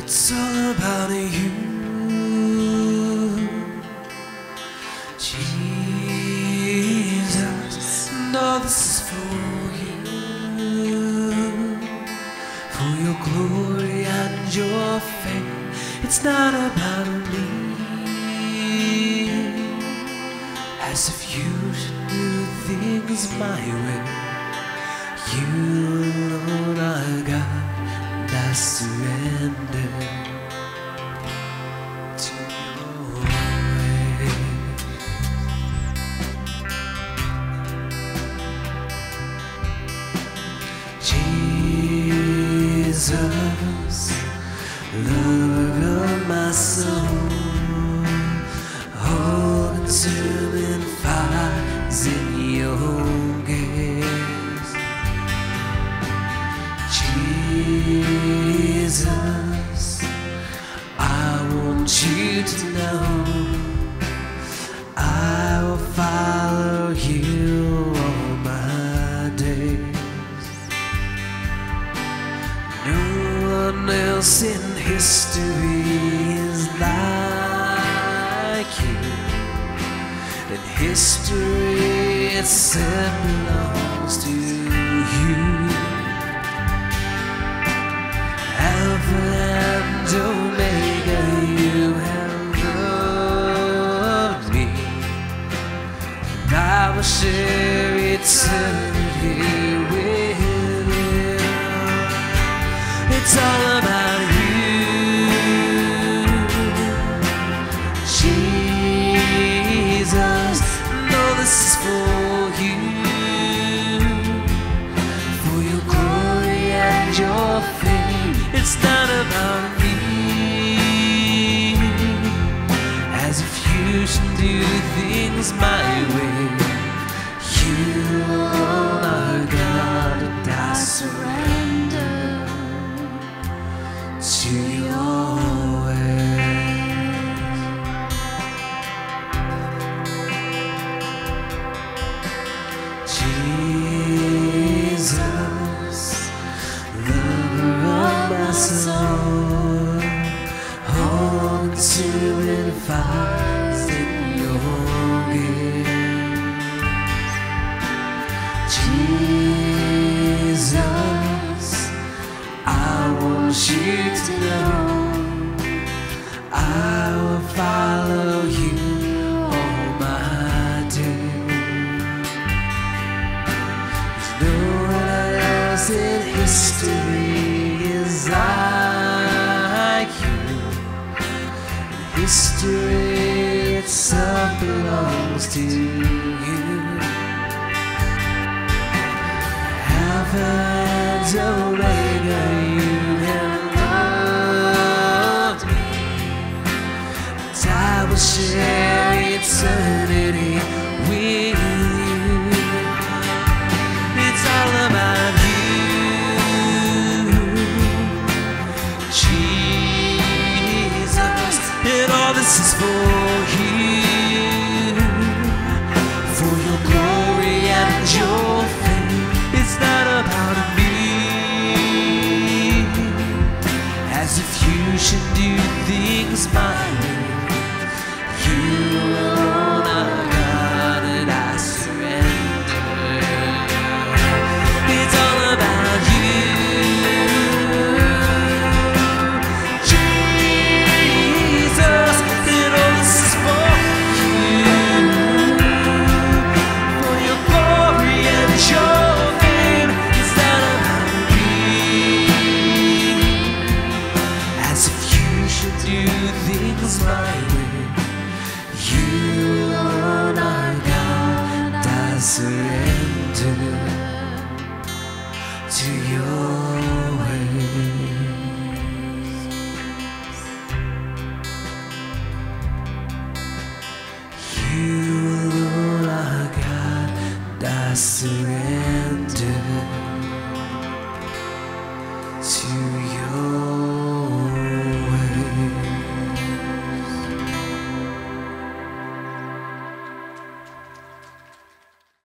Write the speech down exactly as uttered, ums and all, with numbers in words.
It's all about you, Jesus. And all this is for you, for your glory and your fame. It's not about me, as if you should do things my way. You alone are God, and I surrender to your way. Jesus, lover of my soul, all consuming fires in your gaze. Jesus, I want you to know I will follow you all my days. No one else in history is like you, and history itself belongs to you. Alpha and Omega, you have loved me, and I will share eternity with you. It's all about you, Jesus. No, this is for you, for your glory and your fame. It's not about me, as if you should do things my way. You alone are God, and I surrender to your ways. Jesus, lover of my soul, all consuming fires in your gaze. Jesus, I want you to know I will follow you all my days. There's no one else in history is like you, and history itself belongs to you. Alpha and Omega, you have loved me, and I will share eternity with you. It's all about you, Jesus, and all this is for you, for your glory and your fame. It's not about me, as if you should do things my way. You alone are God, and I surrender. It's all about you, Jesus, and all this is for you, for your glory and your fame. It's not about me, as if you should do things my way. You alone are God, and I surrender.